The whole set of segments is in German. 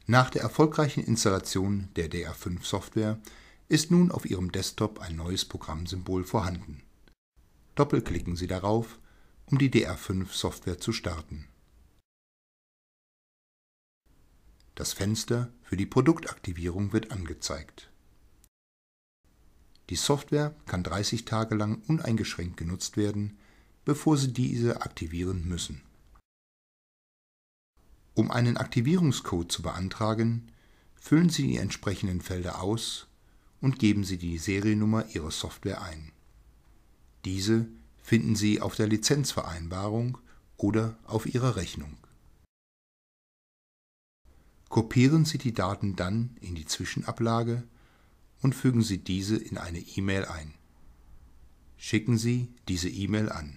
Nach der erfolgreichen Installation der DR5-Software ist nun auf Ihrem Desktop ein neues Programmsymbol vorhanden. Doppelklicken Sie darauf, um die DR5-Software zu starten. Das Fenster für die Produktaktivierung wird angezeigt. Die Software kann 30 Tage lang uneingeschränkt genutzt werden, bevor Sie diese aktivieren müssen. Um einen Aktivierungscode zu beantragen, füllen Sie die entsprechenden Felder aus und geben Sie die Seriennummer Ihrer Software ein. Diese finden Sie auf der Lizenzvereinbarung oder auf Ihrer Rechnung. Kopieren Sie die Daten dann in die Zwischenablage und fügen Sie diese in eine E-Mail ein. Schicken Sie diese E-Mail an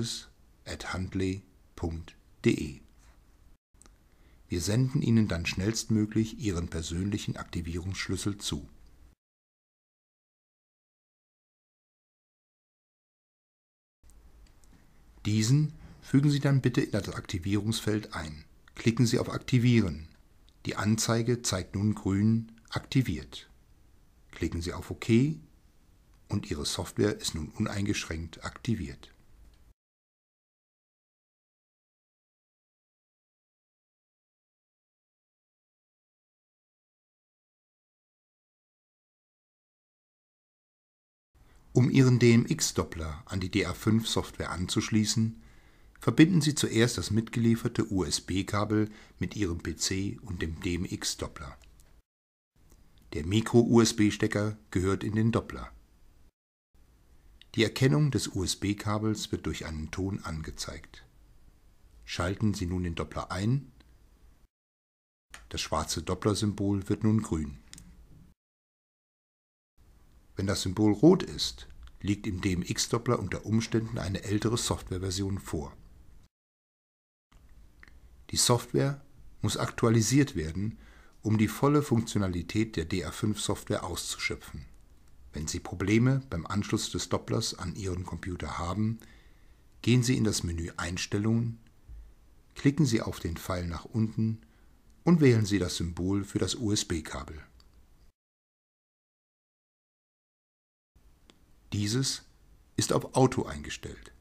service@handley.de. Wir senden Ihnen dann schnellstmöglich Ihren persönlichen Aktivierungsschlüssel zu. Diesen fügen Sie dann bitte in das Aktivierungsfeld ein. Klicken Sie auf Aktivieren. Die Anzeige zeigt nun grün Aktiviert. Klicken Sie auf OK und Ihre Software ist nun uneingeschränkt aktiviert. Um Ihren DMX-Doppler an die DR5-Software anzuschließen, verbinden Sie zuerst das mitgelieferte USB-Kabel mit Ihrem PC und dem DMX-Doppler. Der Micro-USB-Stecker gehört in den Doppler. Die Erkennung des USB-Kabels wird durch einen Ton angezeigt. Schalten Sie nun den Doppler ein. Das schwarze Doppler-Symbol wird nun grün. Wenn das Symbol rot ist, liegt im DMX-Doppler unter Umständen eine ältere Softwareversion vor. Die Software muss aktualisiert werden, um die volle Funktionalität der DR5-Software auszuschöpfen. Wenn Sie Probleme beim Anschluss des Dopplers an Ihren Computer haben, gehen Sie in das Menü Einstellungen, klicken Sie auf den Pfeil nach unten und wählen Sie das Symbol für das USB-Kabel. Dieses ist auf Auto eingestellt.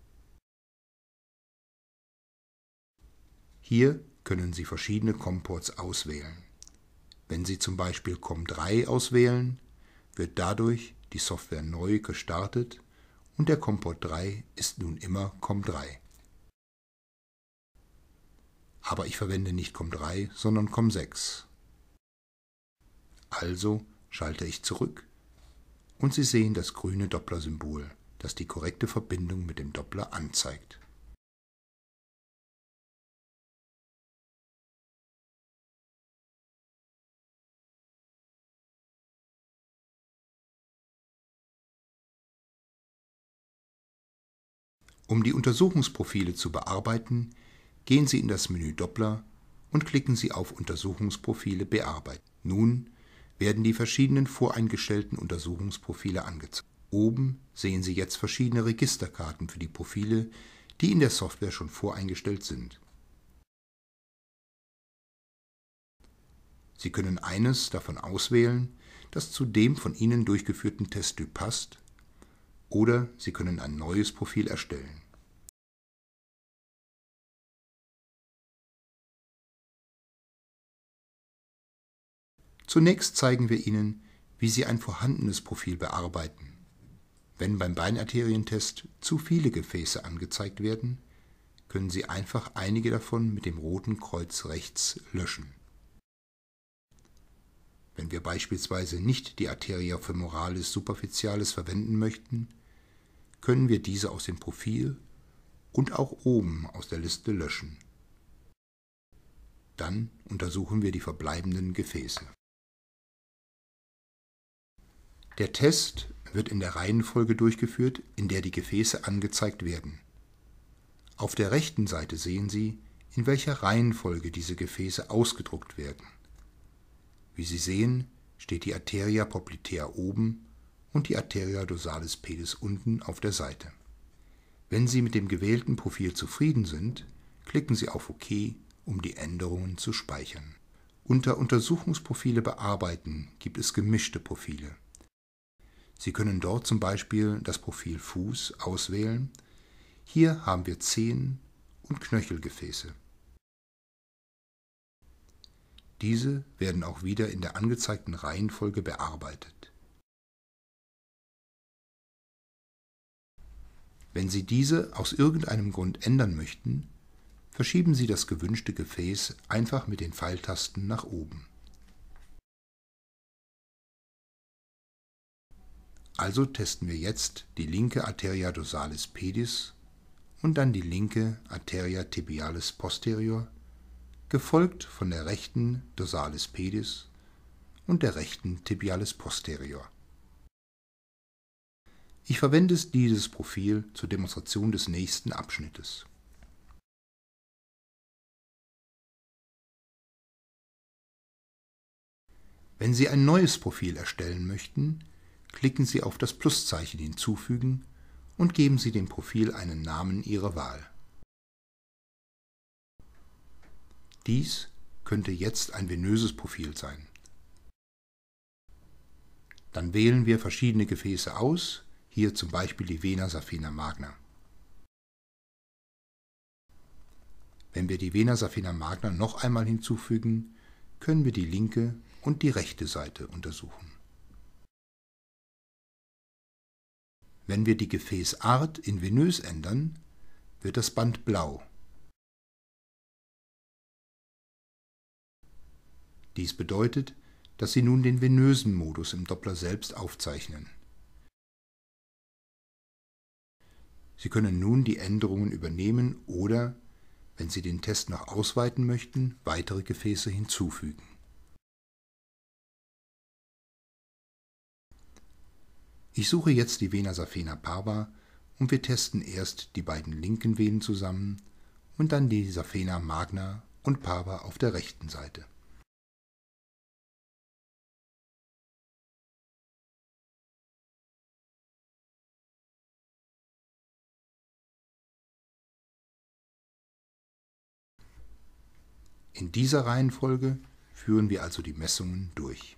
Hier können Sie verschiedene COM-Ports auswählen. Wenn Sie zum Beispiel COM3 auswählen, wird dadurch die Software neu gestartet und der COM-Port 3 ist nun immer COM3. Aber ich verwende nicht COM3, sondern COM6. Also schalte ich zurück und Sie sehen das grüne Doppler-Symbol, das die korrekte Verbindung mit dem Doppler anzeigt. Um die Untersuchungsprofile zu bearbeiten, gehen Sie in das Menü Doppler und klicken Sie auf Untersuchungsprofile bearbeiten. Nun werden die verschiedenen voreingestellten Untersuchungsprofile angezeigt. Oben sehen Sie jetzt verschiedene Registerkarten für die Profile, die in der Software schon voreingestellt sind. Sie können eines davon auswählen, das zu dem von Ihnen durchgeführten Testtyp passt, oder Sie können ein neues Profil erstellen. Zunächst zeigen wir Ihnen, wie Sie ein vorhandenes Profil bearbeiten. Wenn beim Beinarterientest zu viele Gefäße angezeigt werden, können Sie einfach einige davon mit dem roten Kreuz rechts löschen. Wenn wir beispielsweise nicht die Arteria femoralis superficialis verwenden möchten, können wir diese aus dem Profil und auch oben aus der Liste löschen. Dann untersuchen wir die verbleibenden Gefäße. Der Test wird in der Reihenfolge durchgeführt, in der die Gefäße angezeigt werden. Auf der rechten Seite sehen Sie, in welcher Reihenfolge diese Gefäße ausgedruckt werden. Wie Sie sehen, steht die Arteria popltea oben und die Arteria dorsalis pedis unten auf der Seite. Wenn Sie mit dem gewählten Profil zufrieden sind, klicken Sie auf OK, um die Änderungen zu speichern. Unter Untersuchungsprofile bearbeiten gibt es gemischte Profile. Sie können dort zum Beispiel das Profil Fuß auswählen. Hier haben wir Zehen- und Knöchelgefäße. Diese werden auch wieder in der angezeigten Reihenfolge bearbeitet. Wenn Sie diese aus irgendeinem Grund ändern möchten, verschieben Sie das gewünschte Gefäß einfach mit den Pfeiltasten nach oben. Also testen wir jetzt die linke Arteria dorsalis pedis und dann die linke Arteria tibialis posterior, gefolgt von der rechten dorsalis pedis und der rechten tibialis posterior. Ich verwende dieses Profil zur Demonstration des nächsten Abschnittes. Wenn Sie ein neues Profil erstellen möchten, klicken Sie auf das Pluszeichen hinzufügen und geben Sie dem Profil einen Namen Ihrer Wahl. Dies könnte jetzt ein venöses Profil sein. Dann wählen wir verschiedene Gefäße aus, hier zum Beispiel die Vena saphena magna. Wenn wir die Vena saphena magna noch einmal hinzufügen, können wir die linke und die rechte Seite untersuchen. Wenn wir die Gefäßart in venös ändern, wird das Band blau. Dies bedeutet, dass Sie nun den venösen Modus im Doppler selbst aufzeichnen. Sie können nun die Änderungen übernehmen oder, wenn Sie den Test noch ausweiten möchten, weitere Gefäße hinzufügen. Ich suche jetzt die Vena saphena parva und wir testen erst die beiden linken Venen zusammen und dann die Saphena magna und parva auf der rechten Seite. In dieser Reihenfolge führen wir also die Messungen durch.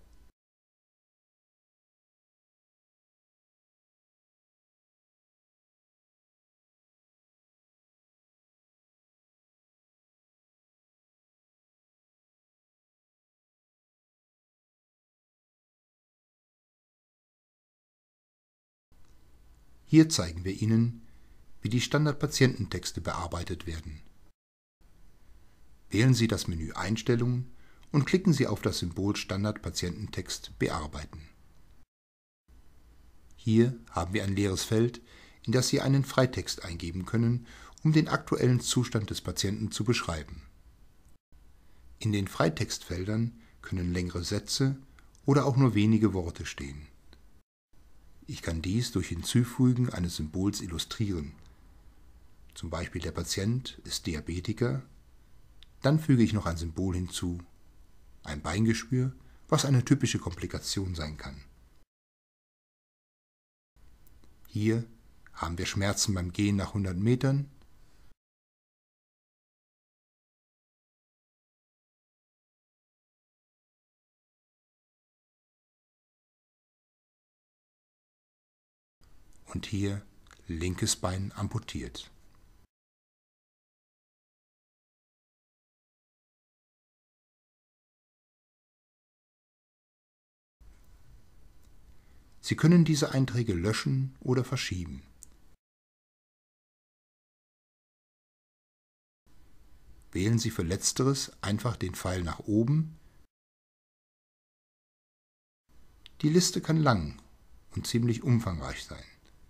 Hier zeigen wir Ihnen, wie die Standardpatiententexte bearbeitet werden. Wählen Sie das Menü Einstellungen und klicken Sie auf das Symbol Standardpatiententext bearbeiten. Hier haben wir ein leeres Feld, in das Sie einen Freitext eingeben können, um den aktuellen Zustand des Patienten zu beschreiben. In den Freitextfeldern können längere Sätze oder auch nur wenige Worte stehen. Ich kann dies durch Hinzufügen eines Symbols illustrieren. Zum Beispiel der Patient ist Diabetiker. Dann füge ich noch ein Symbol hinzu, ein Beingeschwür, was eine typische Komplikation sein kann. Hier haben wir Schmerzen beim Gehen nach 100 Metern. Und hier linkes Bein amputiert. Sie können diese Einträge löschen oder verschieben. Wählen Sie für Letzteres einfach den Pfeil nach oben. Die Liste kann lang und ziemlich umfangreich sein.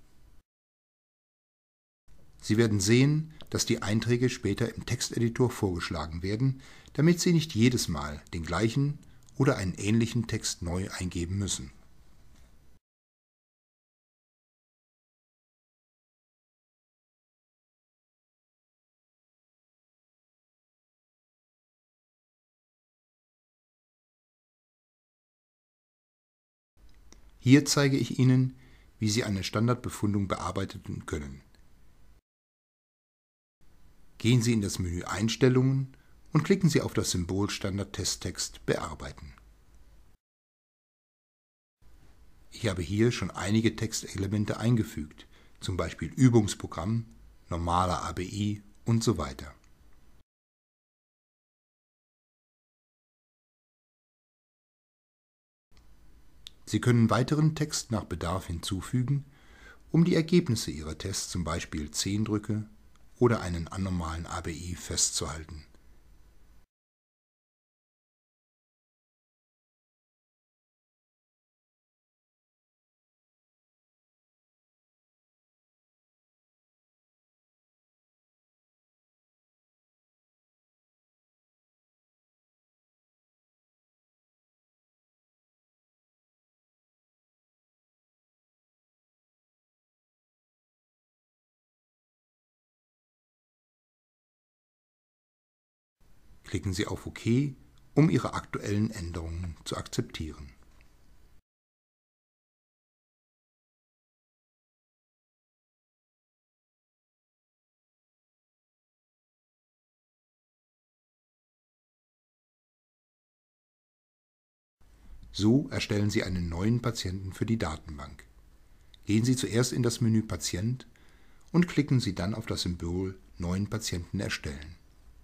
Sie werden sehen, dass die Einträge später im Texteditor vorgeschlagen werden, damit Sie nicht jedes Mal den gleichen oder einen ähnlichen Text neu eingeben müssen. Hier zeige ich Ihnen, wie Sie eine Standardbefundung bearbeiten können. Gehen Sie in das Menü Einstellungen und klicken Sie auf das Symbol Standard-Testtext Bearbeiten. Ich habe hier schon einige Textelemente eingefügt, zum Beispiel Übungsprogramm, normaler ABI und so weiter. Sie können weiteren Text nach Bedarf hinzufügen, um die Ergebnisse Ihrer Tests, zum Beispiel Zehndrücke oder einen anormalen ABI, festzuhalten. Klicken Sie auf OK, um Ihre aktuellen Änderungen zu akzeptieren. So erstellen Sie einen neuen Patienten für die Datenbank. Gehen Sie zuerst in das Menü Patient und klicken Sie dann auf das Symbol Neuen Patienten erstellen.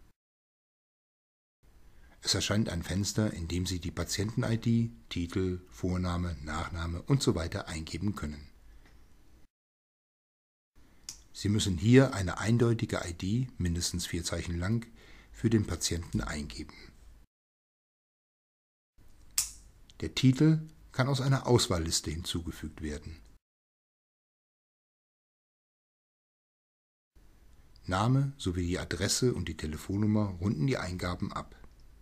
Es erscheint ein Fenster, in dem Sie die Patienten-ID, Titel, Vorname, Nachname usw. eingeben können. Sie müssen hier eine eindeutige ID, mindestens 4 Zeichen lang, für den Patienten eingeben. Der Titel kann aus einer Auswahlliste hinzugefügt werden. Name sowie die Adresse und die Telefonnummer runden die Eingaben ab.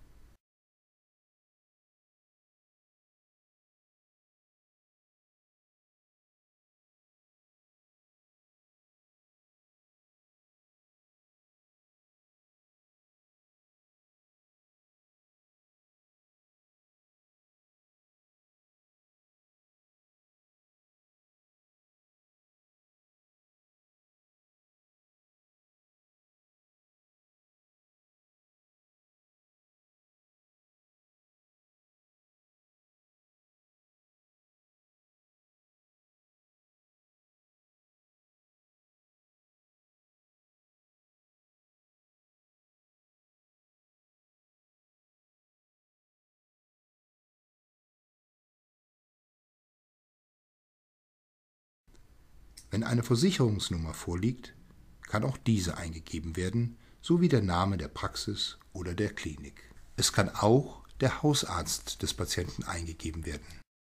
Wenn eine Versicherungsnummer vorliegt, kann auch diese eingegeben werden, sowie der Name der Praxis oder der Klinik. Es kann auch der Hausarzt des Patienten eingegeben werden.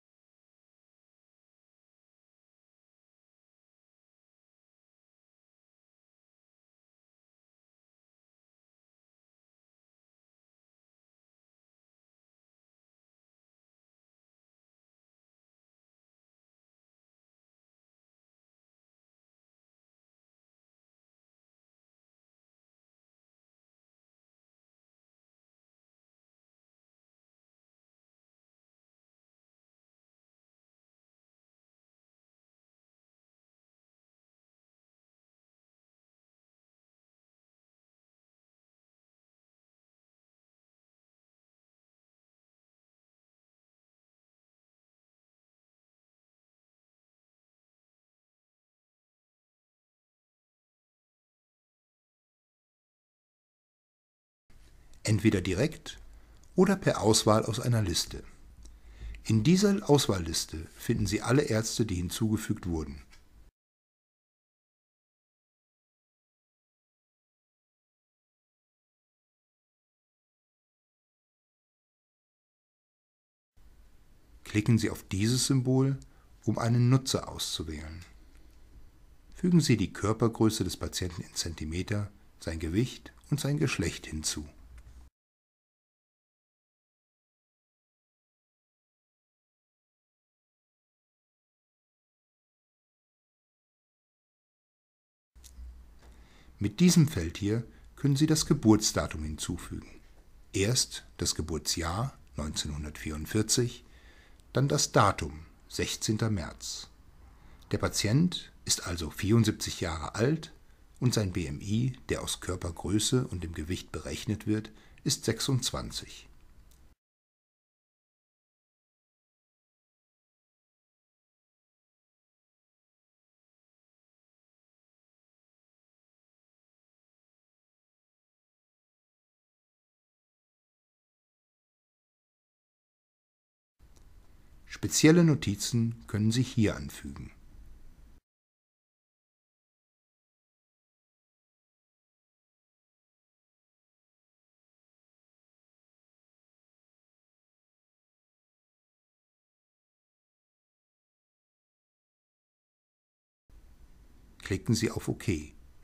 Entweder direkt oder per Auswahl aus einer Liste. In dieser Auswahlliste finden Sie alle Ärzte, die hinzugefügt wurden. Klicken Sie auf dieses Symbol, um einen Nutzer auszuwählen. Fügen Sie die Körpergröße des Patienten in Zentimeter, sein Gewicht und sein Geschlecht hinzu. Mit diesem Feld hier können Sie das Geburtsdatum hinzufügen. Erst das Geburtsjahr 1944, dann das Datum 16. März. Der Patient ist also 74 Jahre alt und sein BMI, der aus Körpergröße und dem Gewicht berechnet wird, ist 26. Spezielle Notizen können Sie hier anfügen. Klicken Sie auf OK.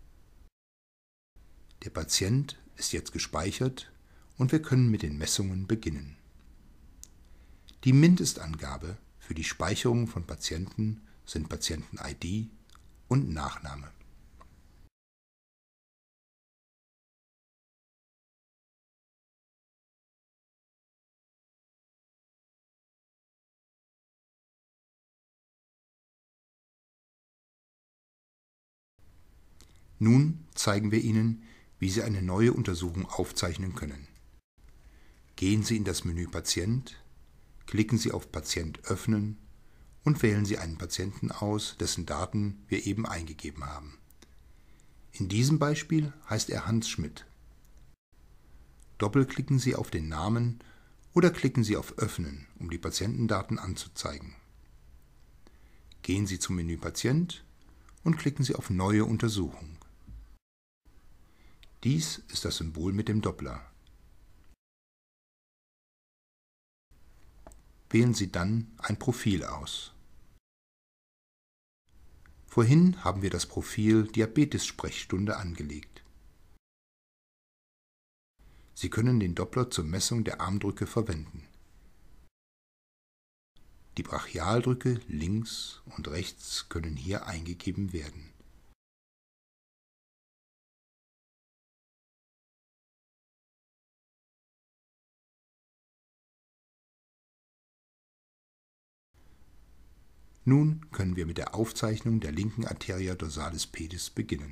Der Patient ist jetzt gespeichert und wir können mit den Messungen beginnen. Die Mindestangabe für die Speicherung von Patienten sind Patienten-ID und Nachname. Nun zeigen wir Ihnen, wie Sie eine neue Untersuchung aufzeichnen können. Gehen Sie in das Menü Patient, klicken Sie auf Patient öffnen und wählen Sie einen Patienten aus, dessen Daten wir eben eingegeben haben. In diesem Beispiel heißt er Hans Schmidt. Doppelklicken Sie auf den Namen oder klicken Sie auf Öffnen, um die Patientendaten anzuzeigen. Gehen Sie zum Menü Patient und klicken Sie auf Neue Untersuchung. Dies ist das Symbol mit dem Doppler. Wählen Sie dann ein Profil aus. Vorhin haben wir das Profil Diabetes-Sprechstunde angelegt. Sie können den Doppler zur Messung der Armdrücke verwenden. Die Brachialdrücke links und rechts können hier eingegeben werden. Nun können wir mit der Aufzeichnung der linken Arteria dorsalis pedis beginnen.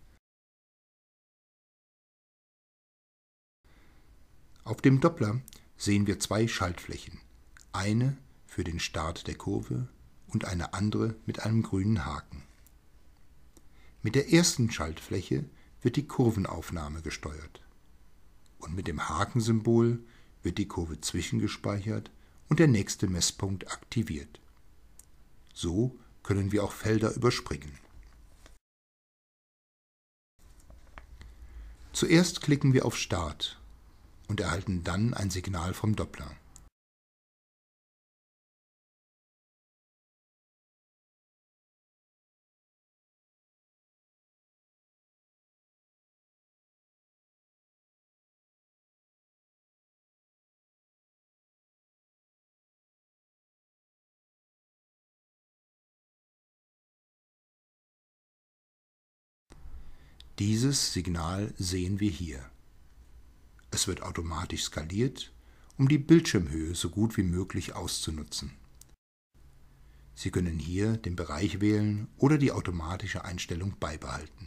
Auf dem Doppler sehen wir zwei Schaltflächen, eine für den Start der Kurve und eine andere mit einem grünen Haken. Mit der ersten Schaltfläche wird die Kurvenaufnahme gesteuert und mit dem Hakensymbol wird die Kurve zwischengespeichert und der nächste Messpunkt aktiviert. So können wir auch Felder überspringen. Zuerst klicken wir auf Start und erhalten dann ein Signal vom Doppler. Dieses Signal sehen wir hier. Es wird automatisch skaliert, um die Bildschirmhöhe so gut wie möglich auszunutzen. Sie können hier den Bereich wählen oder die automatische Einstellung beibehalten.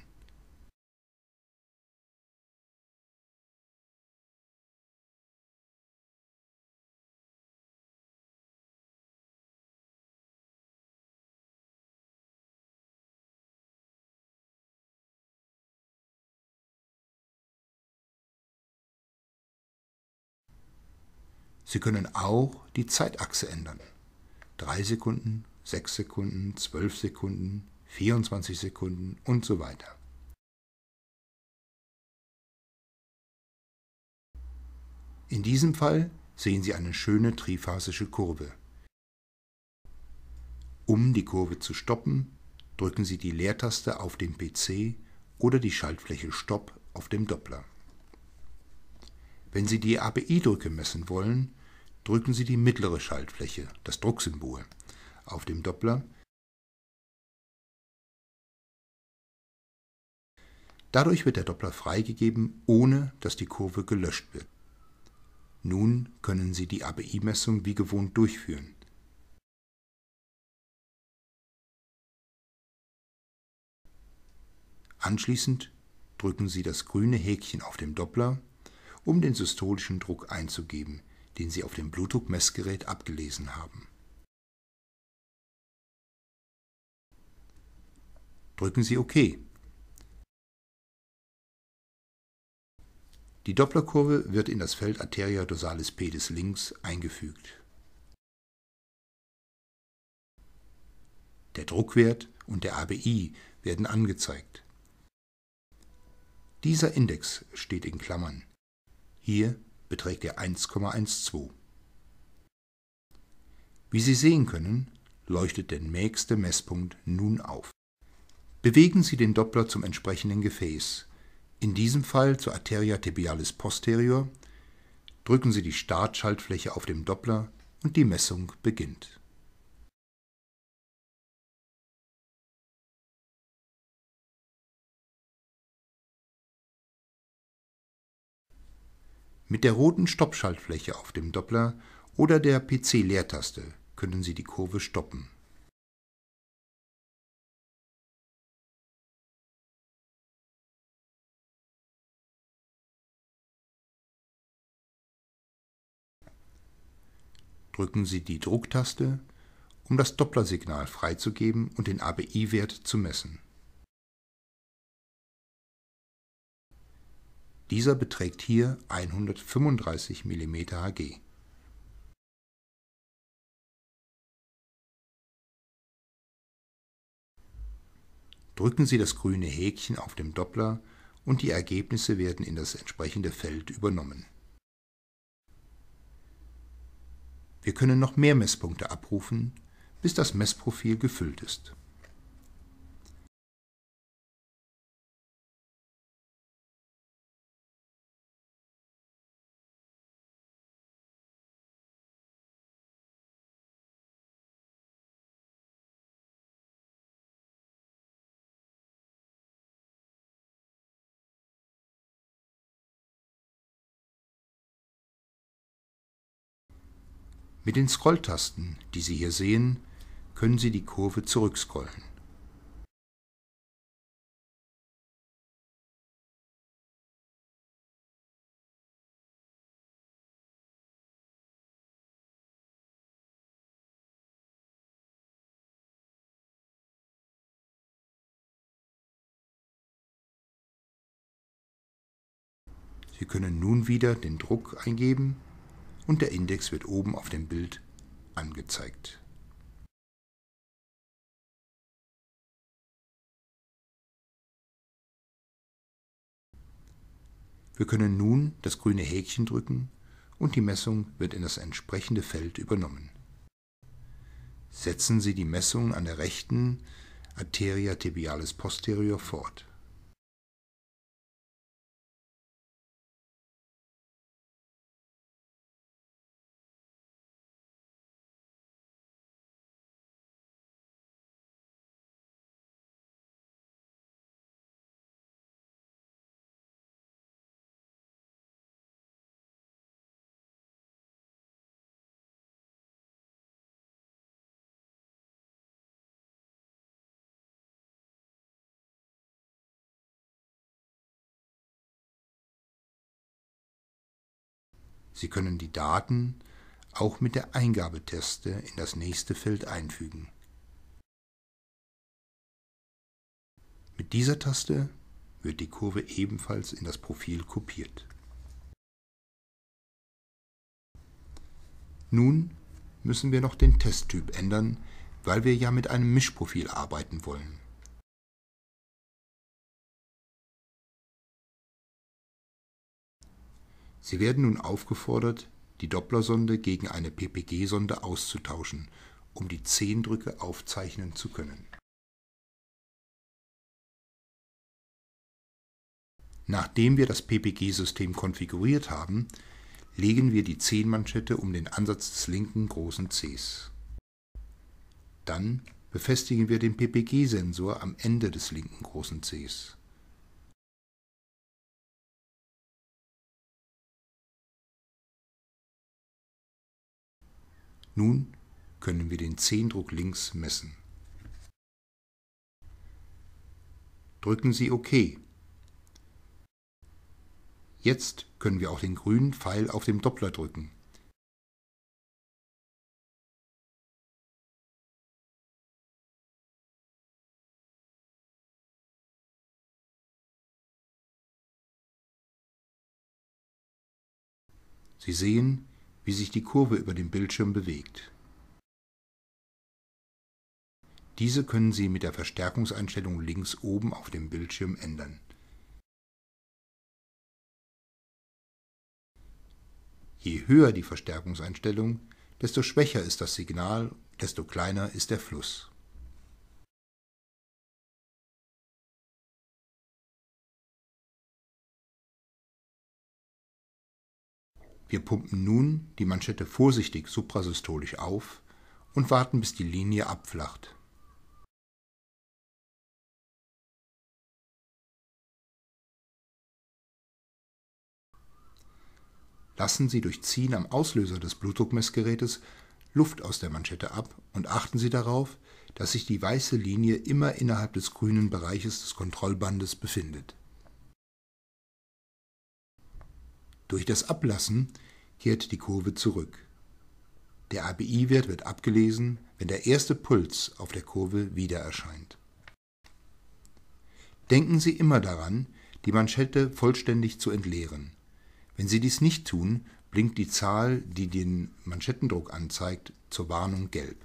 Sie können auch die Zeitachse ändern. 3 Sekunden, 6 Sekunden, 12 Sekunden, 24 Sekunden und so weiter. In diesem Fall sehen Sie eine schöne triphasische Kurve. Um die Kurve zu stoppen, drücken Sie die Leertaste auf dem PC oder die Schaltfläche Stopp auf dem Doppler. Wenn Sie die ABI-Drücke messen wollen, drücken Sie die mittlere Schaltfläche, das Drucksymbol, auf dem Doppler. Dadurch wird der Doppler freigegeben, ohne dass die Kurve gelöscht wird. Nun können Sie die ABI-Messung wie gewohnt durchführen. Anschließend drücken Sie das grüne Häkchen auf dem Doppler um den systolischen Druck einzugeben, den Sie auf dem Blutdruckmessgerät abgelesen haben. Drücken Sie OK. Die Dopplerkurve wird in das Feld Arteria dorsalis pedis links eingefügt. Der Druckwert und der ABI werden angezeigt. Dieser Index steht in Klammern. Hier beträgt er 1,12. Wie Sie sehen können, leuchtet der nächste Messpunkt nun auf. Bewegen Sie den Doppler zum entsprechenden Gefäß, in diesem Fall zur Arteria tibialis posterior, drücken Sie die Startschaltfläche auf dem Doppler und die Messung beginnt. Mit der roten Stoppschaltfläche auf dem Doppler oder der PC-Leertaste können Sie die Kurve stoppen. Drücken Sie die Drucktaste, um das Dopplersignal freizugeben und den ABI-Wert zu messen. Dieser beträgt hier 135 mmHg. Drücken Sie das grüne Häkchen auf dem Doppler und die Ergebnisse werden in das entsprechende Feld übernommen. Wir können noch mehr Messpunkte abrufen, bis das Messprofil gefüllt ist. Mit den Scrolltasten, die Sie hier sehen, können Sie die Kurve zurückscrollen. Sie können nun wieder den Druck eingeben und der Index wird oben auf dem Bild angezeigt. Wir können nun das grüne Häkchen drücken und die Messung wird in das entsprechende Feld übernommen. Setzen Sie die Messung an der rechten Arteria tibialis posterior fort. Sie können die Daten auch mit der Eingabetaste in das nächste Feld einfügen. Mit dieser Taste wird die Kurve ebenfalls in das Profil kopiert. Nun müssen wir noch den Testtyp ändern, weil wir ja mit einem Mischprofil arbeiten wollen. Sie werden nun aufgefordert, die Dopplersonde gegen eine PPG-Sonde auszutauschen, um die Zehndrücke aufzeichnen zu können. Nachdem wir das PPG-System konfiguriert haben, legen wir die Zehenmanschette um den Ansatz des linken großen Zehs. Dann befestigen wir den PPG-Sensor am Ende des linken großen Zehs. Nun können wir den Zehndruck links messen. Drücken Sie OK. Jetzt können wir auch den grünen Pfeil auf dem Doppler drücken. Sie sehen, wie sich die Kurve über dem Bildschirm bewegt. Diese können Sie mit der Verstärkungseinstellung links oben auf dem Bildschirm ändern. Je höher die Verstärkungseinstellung, desto schwächer ist das Signal, desto kleiner ist der Fluss. Wir pumpen nun die Manschette vorsichtig suprasystolisch auf und warten, bis die Linie abflacht. Lassen Sie durch Ziehen am Auslöser des Blutdruckmessgerätes Luft aus der Manschette ab und achten Sie darauf, dass sich die weiße Linie immer innerhalb des grünen Bereiches des Kontrollbandes befindet. Durch das Ablassen kehrt die Kurve zurück. Der ABI-Wert wird abgelesen, wenn der erste Puls auf der Kurve wieder erscheint. Denken Sie immer daran, die Manschette vollständig zu entleeren. Wenn Sie dies nicht tun, blinkt die Zahl, die den Manschettendruck anzeigt, zur Warnung gelb.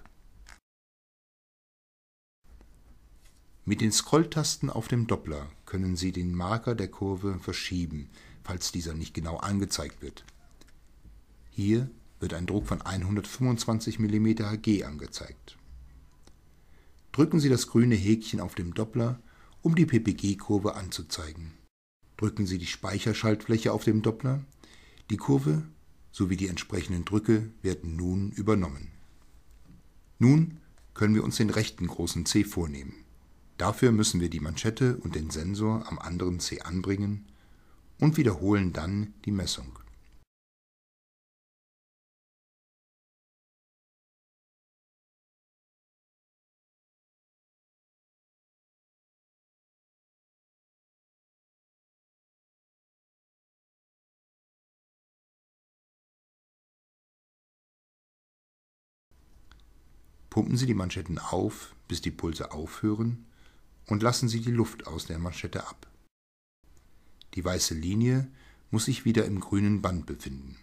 Mit den Scrolltasten auf dem Doppler können Sie den Marker der Kurve verschieben, falls dieser nicht genau angezeigt wird. Hier wird ein Druck von 125 mm Hg angezeigt. Drücken Sie das grüne Häkchen auf dem Doppler, um die ppg-Kurve anzuzeigen. Drücken Sie die Speicherschaltfläche auf dem Doppler. Die Kurve sowie die entsprechenden Drücke werden nun übernommen. Nun können wir uns den rechten großen C vornehmen. Dafür müssen wir die Manschette und den Sensor am anderen C anbringen und wiederholen dann die Messung. Pumpen Sie die Manschetten auf, bis die Pulse aufhören, und lassen Sie die Luft aus der Manschette ab. Die weiße Linie muss sich wieder im grünen Band befinden.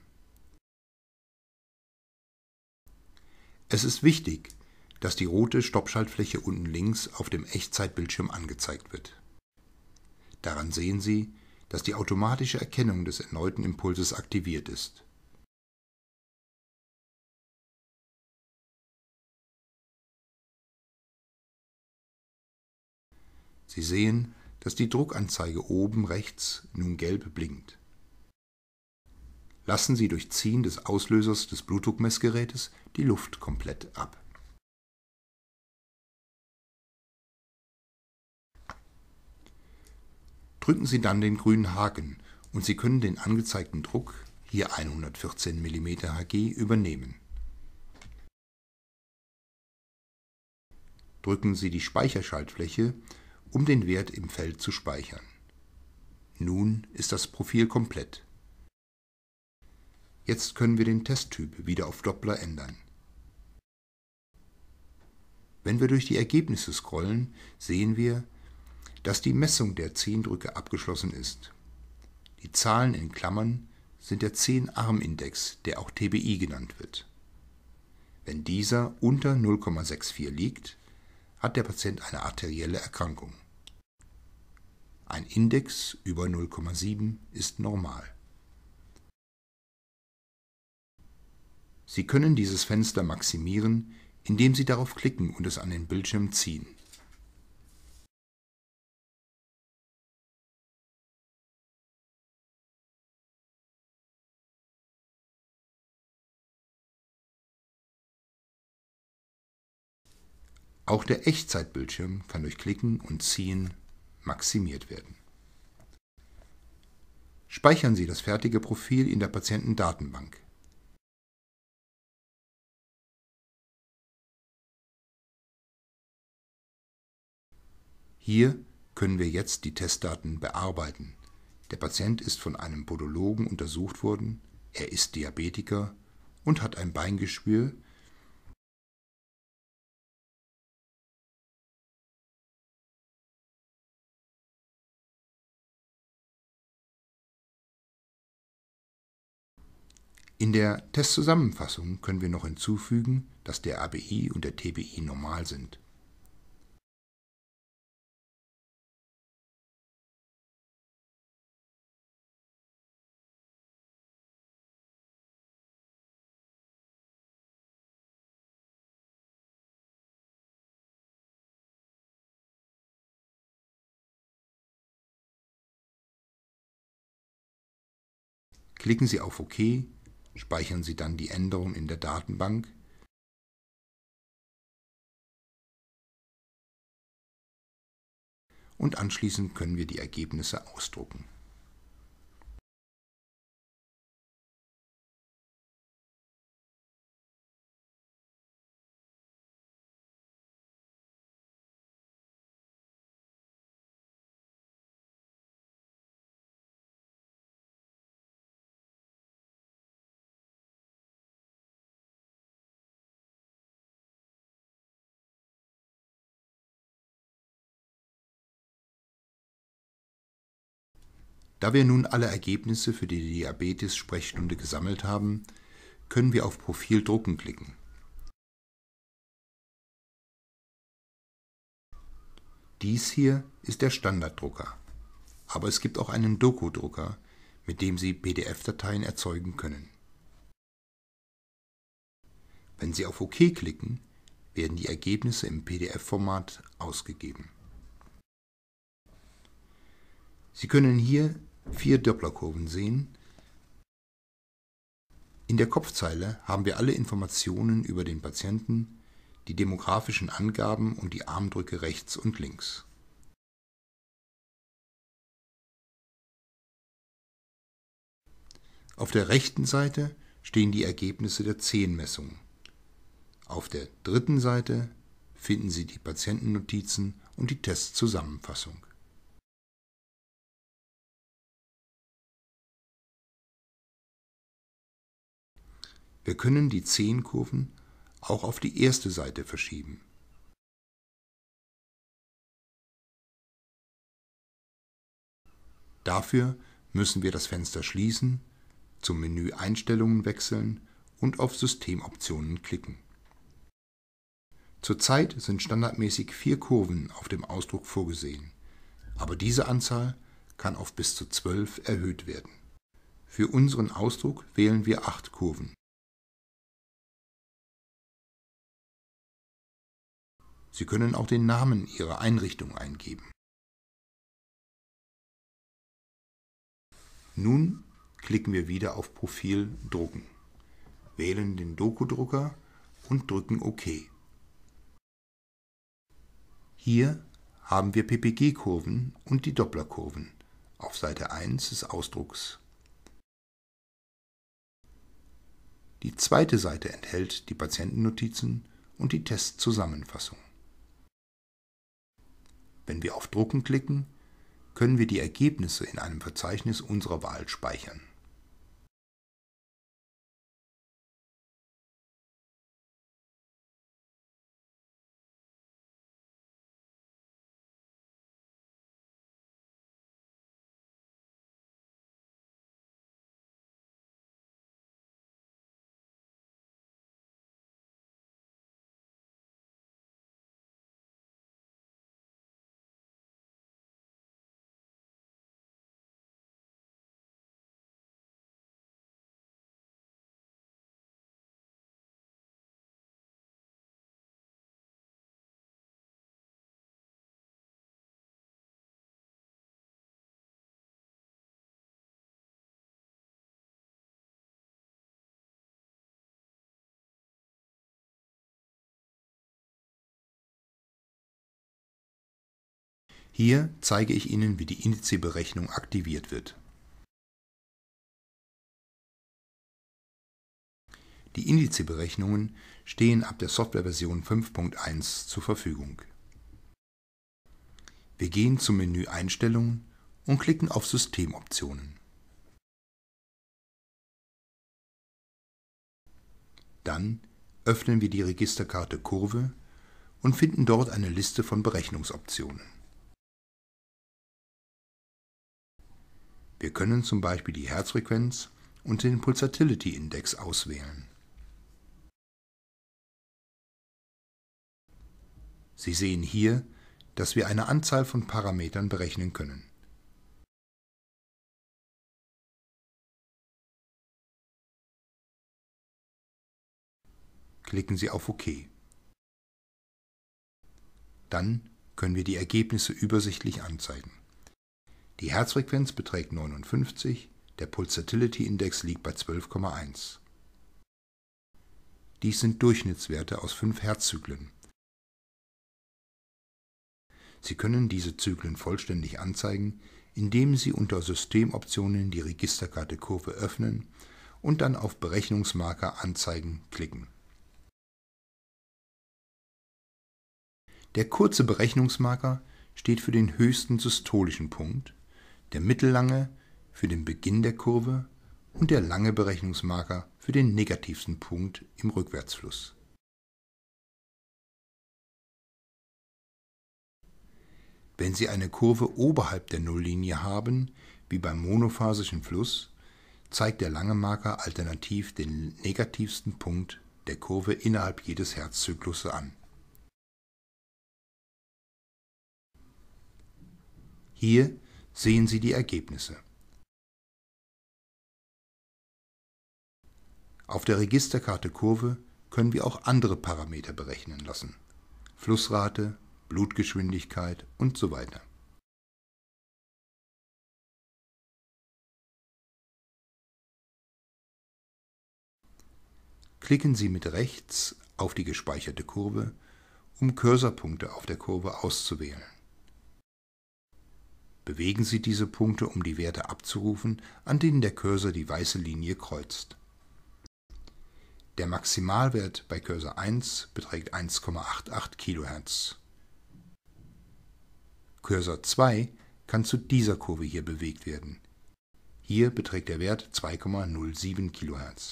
Es ist wichtig, dass die rote Stoppschaltfläche unten links auf dem Echtzeitbildschirm angezeigt wird. Daran sehen Sie, dass die automatische Erkennung des erneuten Impulses aktiviert ist. Sie sehen, dass die Druckanzeige oben rechts nun gelb blinkt. Lassen Sie durch Ziehen des Auslösers des Blutdruckmessgerätes die Luft komplett ab. Drücken Sie dann den grünen Haken und Sie können den angezeigten Druck, hier 114 mm Hg, übernehmen. Drücken Sie die Speicherschaltfläche, um den Wert im Feld zu speichern. Nun ist das Profil komplett. Jetzt können wir den Testtyp wieder auf Doppler ändern. Wenn wir durch die Ergebnisse scrollen, sehen wir, dass die Messung der Zehndrücke abgeschlossen ist. Die Zahlen in Klammern sind der Zehenarmindex, der auch TBI genannt wird. Wenn dieser unter 0,64 liegt, hat der Patient eine arterielle Erkrankung. Ein Index über 0,7 ist normal. Sie können dieses Fenster maximieren, indem Sie darauf klicken und es an den Bildschirm ziehen. Auch der Echtzeitbildschirm kann durch Klicken und Ziehen maximiert werden. Speichern Sie das fertige Profil in der Patientendatenbank. Hier können wir jetzt die Testdaten bearbeiten. Der Patient ist von einem Podologen untersucht worden, er ist Diabetiker und hat ein Beingeschwür. In der Testzusammenfassung können wir noch hinzufügen, dass der ABI und der TBI normal sind. Klicken Sie auf OK, speichern Sie dann die Änderung in der Datenbank und anschließend können wir die Ergebnisse ausdrucken. Da wir nun alle Ergebnisse für die Diabetes-Sprechstunde gesammelt haben, können wir auf Profil drucken klicken. Dies hier ist der Standarddrucker, aber es gibt auch einen Doku-Drucker, mit dem Sie PDF-Dateien erzeugen können. Wenn Sie auf OK klicken, werden die Ergebnisse im PDF-Format ausgegeben. Sie können hier 4 Dopplerkurven sehen. In der Kopfzeile haben wir alle Informationen über den Patienten, die demografischen Angaben und die Armdrücke rechts und links. Auf der rechten Seite stehen die Ergebnisse der 10 Messungen. Auf der dritten Seite finden Sie die Patientennotizen und die Testzusammenfassung. Wir können die 10 Kurven auch auf die erste Seite verschieben. Dafür müssen wir das Fenster schließen, zum Menü Einstellungen wechseln und auf Systemoptionen klicken. Zurzeit sind standardmäßig 4 Kurven auf dem Ausdruck vorgesehen, aber diese Anzahl kann auf bis zu 12 erhöht werden. Für unseren Ausdruck wählen wir 8 Kurven. Sie können auch den Namen Ihrer Einrichtung eingeben. Nun klicken wir wieder auf Profil Drucken, wählen den Doku-Drucker und drücken OK. Hier haben wir PPG-Kurven und die Dopplerkurven auf Seite 1 des Ausdrucks. Die zweite Seite enthält die Patientennotizen und die Testzusammenfassung. Wenn wir auf Drucken klicken, können wir die Ergebnisse in einem Verzeichnis unserer Wahl speichern. Hier zeige ich Ihnen, wie die Indizberechnung aktiviert wird. Die Indizberechnungen stehen ab der Softwareversion 5.1 zur Verfügung. Wir gehen zum Menü Einstellungen und klicken auf Systemoptionen. Dann öffnen wir die Registerkarte Kurve und finden dort eine Liste von Berechnungsoptionen. Wir können zum Beispiel die Herzfrequenz und den Pulsatility Index auswählen. Sie sehen hier, dass wir eine Anzahl von Parametern berechnen können. Klicken Sie auf OK. Dann können wir die Ergebnisse übersichtlich anzeigen. Die Herzfrequenz beträgt 59, der Pulsatility Index liegt bei 12,1. Dies sind Durchschnittswerte aus 5 Herzzyklen. Sie können diese Zyklen vollständig anzeigen, indem Sie unter Systemoptionen die Registerkarte Kurve öffnen und dann auf Berechnungsmarker anzeigen klicken. Der kurze Berechnungsmarker steht für den höchsten systolischen Punkt, der mittellange für den Beginn der Kurve und der lange Berechnungsmarker für den negativsten Punkt im Rückwärtsfluss. Wenn Sie eine Kurve oberhalb der Nulllinie haben, wie beim monophasischen Fluss, zeigt der lange Marker alternativ den negativsten Punkt der Kurve innerhalb jedes Herzzykluses an. Hier sehen Sie die Ergebnisse. Auf der Registerkarte Kurve können wir auch andere Parameter berechnen lassen: Flussrate, Blutgeschwindigkeit und so weiter. Klicken Sie mit rechts auf die gespeicherte Kurve, um Cursorpunkte auf der Kurve auszuwählen. Bewegen Sie diese Punkte, um die Werte abzurufen, an denen der Cursor die weiße Linie kreuzt. Der Maximalwert bei Cursor 1 beträgt 1,88 kHz. Cursor 2 kann zu dieser Kurve hier bewegt werden. Hier beträgt der Wert 2,07 kHz.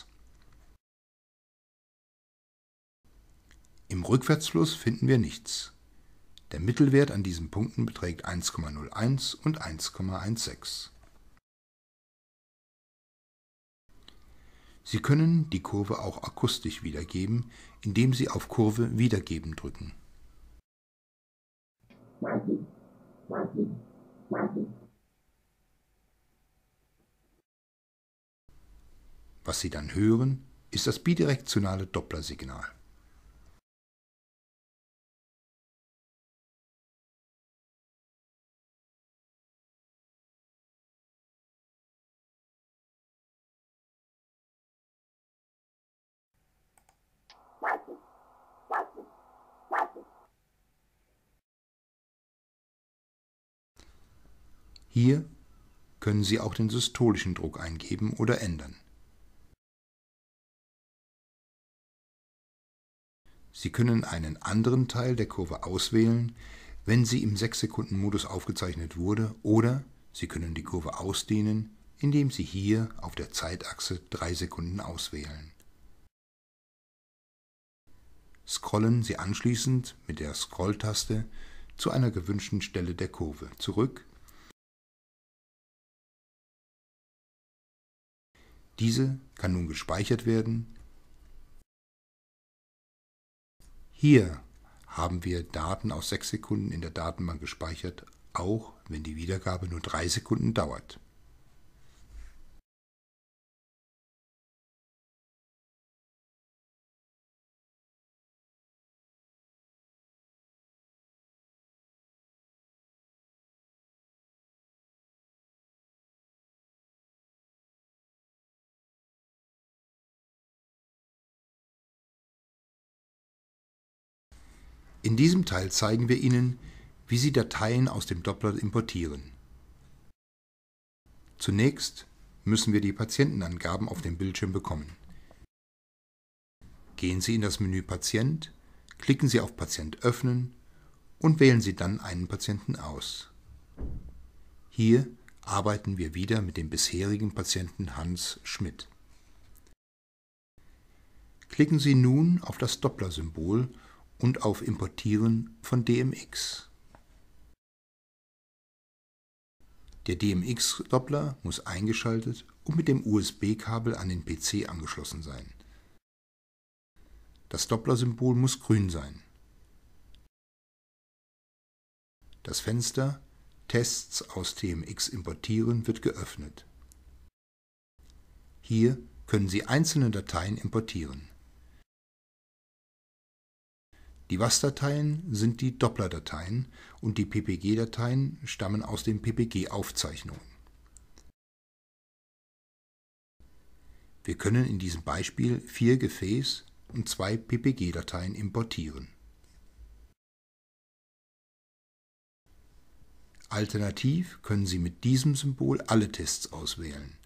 Im Rückwärtsfluss finden wir nichts. Der Mittelwert an diesen Punkten beträgt 1,01 und 1,16. Sie können die Kurve auch akustisch wiedergeben, indem Sie auf Kurve wiedergeben drücken. Was Sie dann hören, ist das bidirektionale Dopplersignal. Hier können Sie auch den systolischen Druck eingeben oder ändern. Sie können einen anderen Teil der Kurve auswählen, wenn sie im 6-Sekunden-Modus aufgezeichnet wurde, oder Sie können die Kurve ausdehnen, indem Sie hier auf der Zeitachse 3 Sekunden auswählen. Scrollen Sie anschließend mit der Scroll-Taste zu einer gewünschten Stelle der Kurve zurück. Diese kann nun gespeichert werden. Hier haben wir Daten aus 6 Sekunden in der Datenbank gespeichert, auch wenn die Wiedergabe nur 3 Sekunden dauert. In diesem Teil zeigen wir Ihnen, wie Sie Dateien aus dem Doppler importieren. Zunächst müssen wir die Patientenangaben auf dem Bildschirm bekommen. Gehen Sie in das Menü Patient, klicken Sie auf Patient öffnen und wählen Sie dann einen Patienten aus. Hier arbeiten wir wieder mit dem bisherigen Patienten Hans Schmidt. Klicken Sie nun auf das Doppler-Symbol und auf Importieren von DMX. Der DMX-Doppler muss eingeschaltet und mit dem USB-Kabel an den PC angeschlossen sein. Das Doppler-Symbol muss grün sein. Das Fenster Tests aus TMX importieren wird geöffnet. Hier können Sie einzelne Dateien importieren. Die WAS-Dateien sind die Doppler-Dateien und die PPG-Dateien stammen aus den PPG-Aufzeichnungen. Wir können in diesem Beispiel 4 Gefäß- und 2 PPG-Dateien importieren. Alternativ können Sie mit diesem Symbol alle Tests auswählen.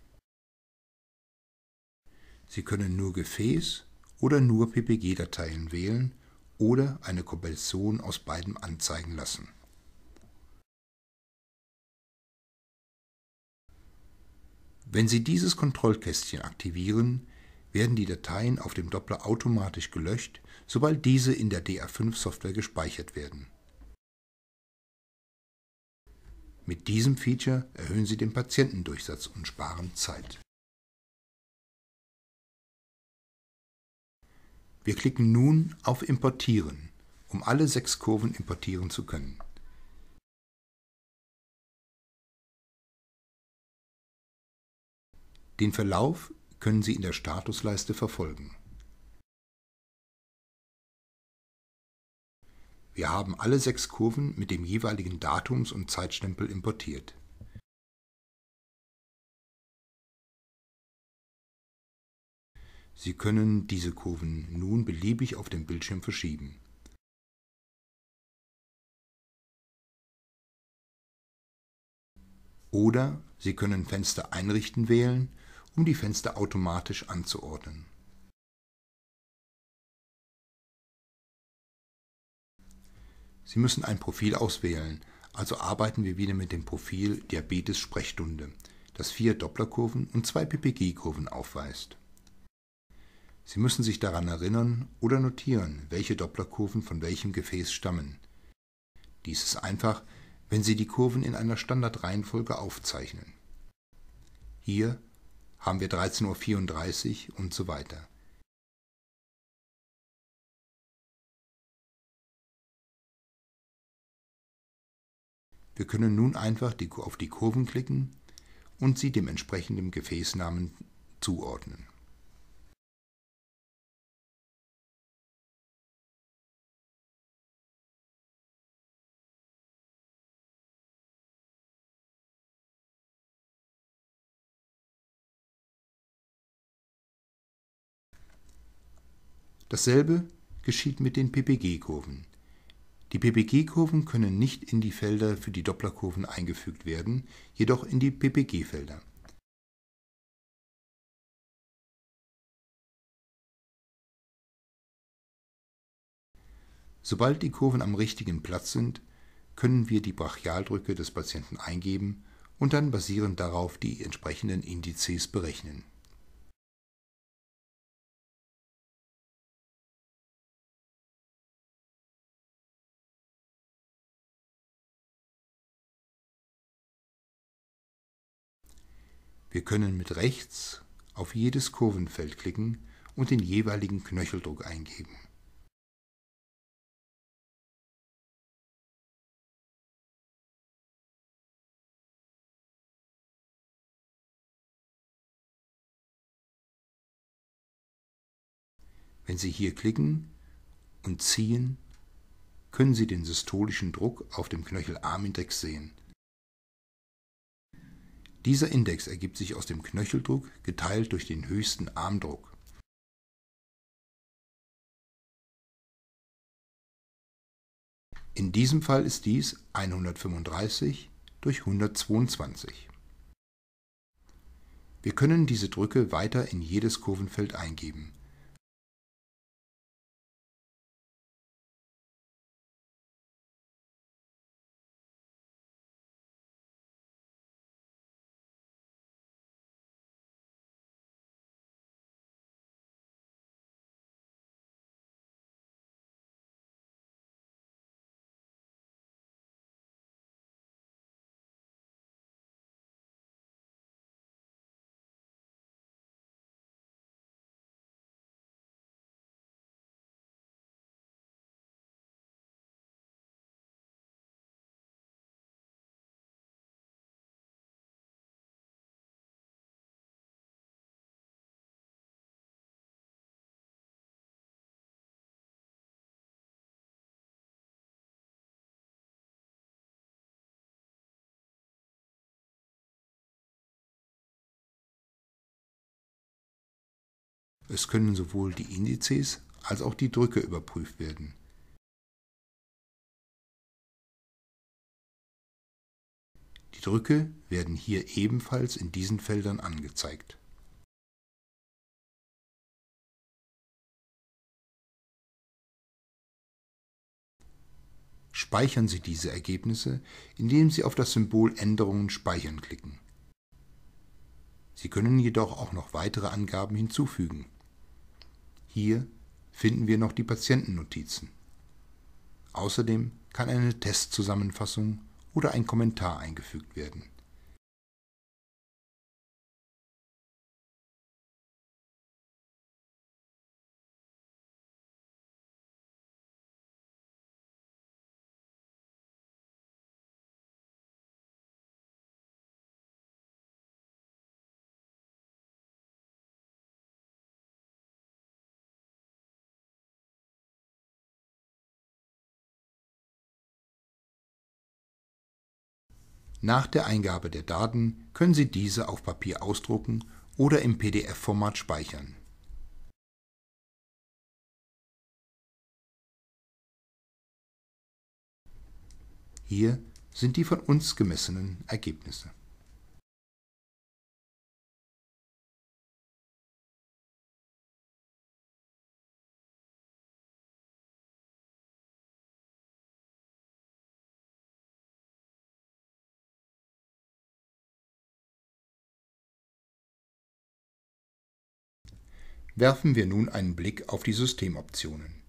Sie können nur Gefäß- oder nur PPG-Dateien wählen oder eine Kombination aus beidem anzeigen lassen. Wenn Sie dieses Kontrollkästchen aktivieren, werden die Dateien auf dem Doppler automatisch gelöscht, sobald diese in der DA5-Software gespeichert werden. Mit diesem Feature erhöhen Sie den Patientendurchsatz und sparen Zeit. Wir klicken nun auf Importieren, um alle 6 Kurven importieren zu können. Den Verlauf können Sie in der Statusleiste verfolgen. Wir haben alle 6 Kurven mit dem jeweiligen Datums- und Zeitstempel importiert. Sie können diese Kurven nun beliebig auf dem Bildschirm verschieben. Oder Sie können Fenster einrichten wählen, um die Fenster automatisch anzuordnen. Sie müssen ein Profil auswählen, also arbeiten wir wieder mit dem Profil Diabetes-Sprechstunde, das 4 Dopplerkurven und 2 PPG-Kurven aufweist. Sie müssen sich daran erinnern oder notieren, welche Dopplerkurven von welchem Gefäß stammen. Dies ist einfach, wenn Sie die Kurven in einer Standardreihenfolge aufzeichnen. Hier haben wir 13:34 Uhr und so weiter. Wir können nun einfach auf die Kurven klicken und sie dem entsprechenden Gefäßnamen zuordnen. Dasselbe geschieht mit den PPG-Kurven. Die PPG-Kurven können nicht in die Felder für die Dopplerkurven eingefügt werden, jedoch in die PPG-Felder. Sobald die Kurven am richtigen Platz sind, können wir die Brachialdrücke des Patienten eingeben und dann basierend darauf die entsprechenden Indizes berechnen. Wir können mit rechts auf jedes Kurvenfeld klicken und den jeweiligen Knöcheldruck eingeben. Wenn Sie hier klicken und ziehen, können Sie den systolischen Druck auf dem Knöchelarmindex sehen. Dieser Index ergibt sich aus dem Knöcheldruck geteilt durch den höchsten Armdruck. In diesem Fall ist dies 135/122. Wir können diese Drücke weiter in jedes Kurvenfeld eingeben. Es können sowohl die Indizes als auch die Drücke überprüft werden. Die Drücke werden hier ebenfalls in diesen Feldern angezeigt. Speichern Sie diese Ergebnisse, indem Sie auf das Symbol Änderungen speichern klicken. Sie können jedoch auch noch weitere Angaben hinzufügen. Hier finden wir noch die Patientennotizen. Außerdem kann eine Testzusammenfassung oder ein Kommentar eingefügt werden. Nach der Eingabe der Daten können Sie diese auf Papier ausdrucken oder im PDF-Format speichern. Hier sind die von uns gemessenen Ergebnisse. Werfen wir nun einen Blick auf die Systemoptionen.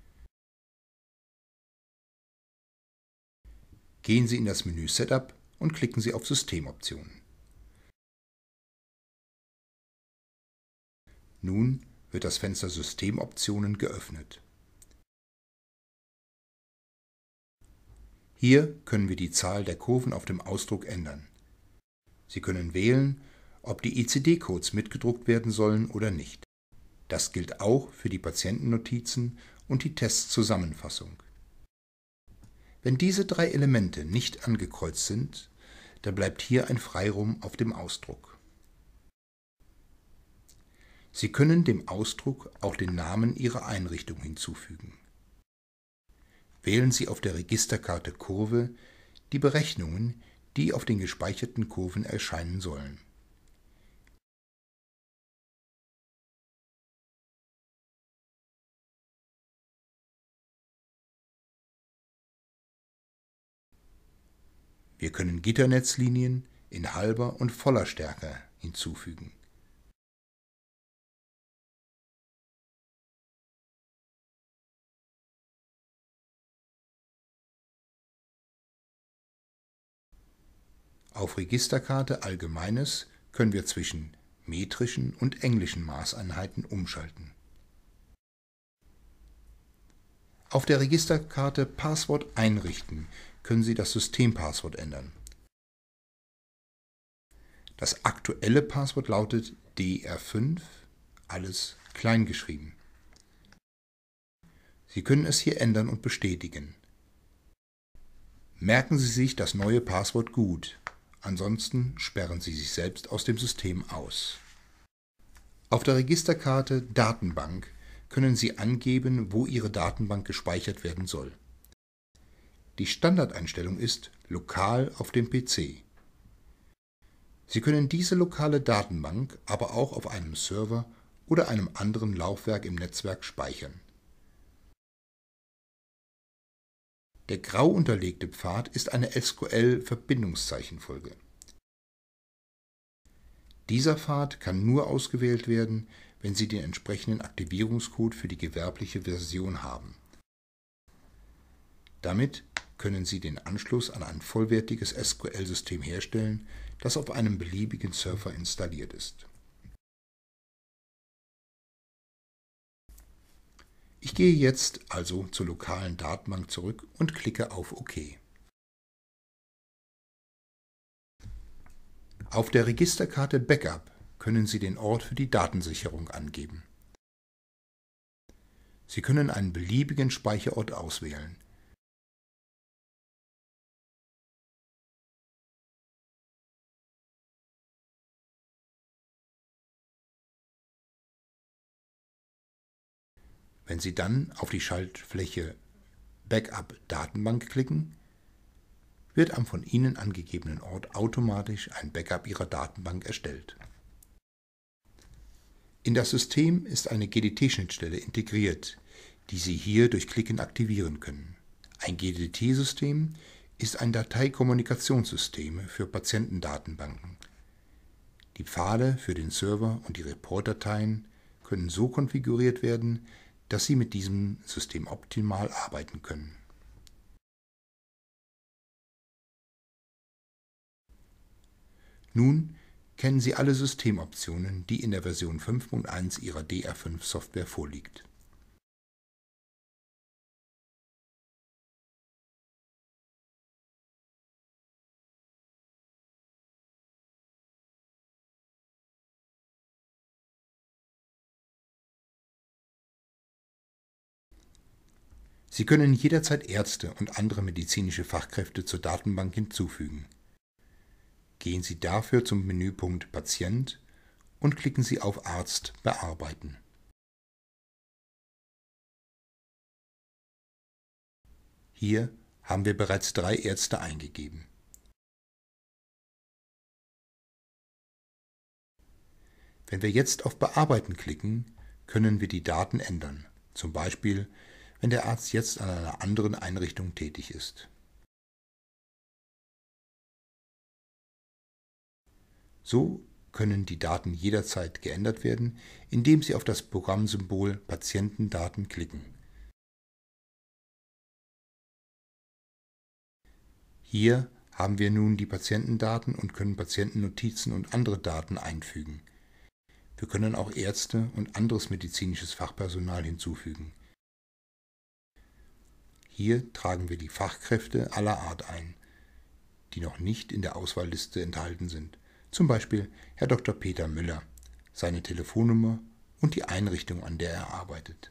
Gehen Sie in das Menü Setup und klicken Sie auf Systemoptionen. Nun wird das Fenster Systemoptionen geöffnet. Hier können wir die Zahl der Kurven auf dem Ausdruck ändern. Sie können wählen, ob die ICD-Codes mitgedruckt werden sollen oder nicht. Das gilt auch für die Patientennotizen und die Testzusammenfassung. Wenn diese drei Elemente nicht angekreuzt sind, dann bleibt hier ein Freiraum auf dem Ausdruck. Sie können dem Ausdruck auch den Namen Ihrer Einrichtung hinzufügen. Wählen Sie auf der Registerkarte Kurve die Berechnungen, die auf den gespeicherten Kurven erscheinen sollen. Wir können Gitternetzlinien in halber und voller Stärke hinzufügen. Auf Registerkarte Allgemeines können wir zwischen metrischen und englischen Maßeinheiten umschalten. Auf der Registerkarte Passwort einrichten können Sie das Systempasswort ändern. Das aktuelle Passwort lautet DR5, alles klein geschrieben. Sie können es hier ändern und bestätigen. Merken Sie sich das neue Passwort gut, ansonsten sperren Sie sich selbst aus dem System aus. Auf der Registerkarte Datenbank können Sie angeben, wo Ihre Datenbank gespeichert werden soll. Die Standardeinstellung ist lokal auf dem PC. Sie können diese lokale Datenbank aber auch auf einem Server oder einem anderen Laufwerk im Netzwerk speichern. Der grau unterlegte Pfad ist eine SQL-Verbindungszeichenfolge. Dieser Pfad kann nur ausgewählt werden, wenn Sie den entsprechenden Aktivierungscode für die gewerbliche Version haben. Damit können Sie den Anschluss an ein vollwertiges SQL-System herstellen, das auf einem beliebigen Server installiert ist. Ich gehe jetzt also zur lokalen Datenbank zurück und klicke auf OK. Auf der Registerkarte Backup können Sie den Ort für die Datensicherung angeben. Sie können einen beliebigen Speicherort auswählen. Wenn Sie dann auf die Schaltfläche Backup Datenbank klicken, wird am von Ihnen angegebenen Ort automatisch ein Backup Ihrer Datenbank erstellt. In das System ist eine GDT-Schnittstelle integriert, die Sie hier durch Klicken aktivieren können. Ein GDT-System ist ein Dateikommunikationssystem für Patientendatenbanken. Die Pfade für den Server und die Reportdateien können so konfiguriert werden, dass Sie mit diesem System optimal arbeiten können. Nun kennen Sie alle Systemoptionen, die in der Version 5.1 Ihrer DR5-Software vorliegt. Sie können jederzeit Ärzte und andere medizinische Fachkräfte zur Datenbank hinzufügen. Gehen Sie dafür zum Menüpunkt Patient und klicken Sie auf Arzt bearbeiten. Hier haben wir bereits 3 Ärzte eingegeben. Wenn wir jetzt auf Bearbeiten klicken, können wir die Daten ändern, zum Beispiel wenn der Arzt jetzt an einer anderen Einrichtung tätig ist. So können die Daten jederzeit geändert werden, indem Sie auf das Programmsymbol Patientendaten klicken. Hier haben wir nun die Patientendaten und können Patientennotizen und andere Daten einfügen. Wir können auch Ärzte und anderes medizinisches Fachpersonal hinzufügen. Hier tragen wir die Fachkräfte aller Art ein, die noch nicht in der Auswahlliste enthalten sind. Zum Beispiel Herr Dr. Peter Müller, seine Telefonnummer und die Einrichtung, an der er arbeitet.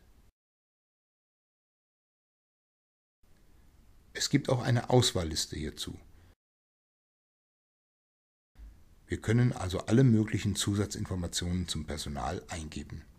Es gibt auch eine Auswahlliste hierzu. Wir können also alle möglichen Zusatzinformationen zum Personal eingeben.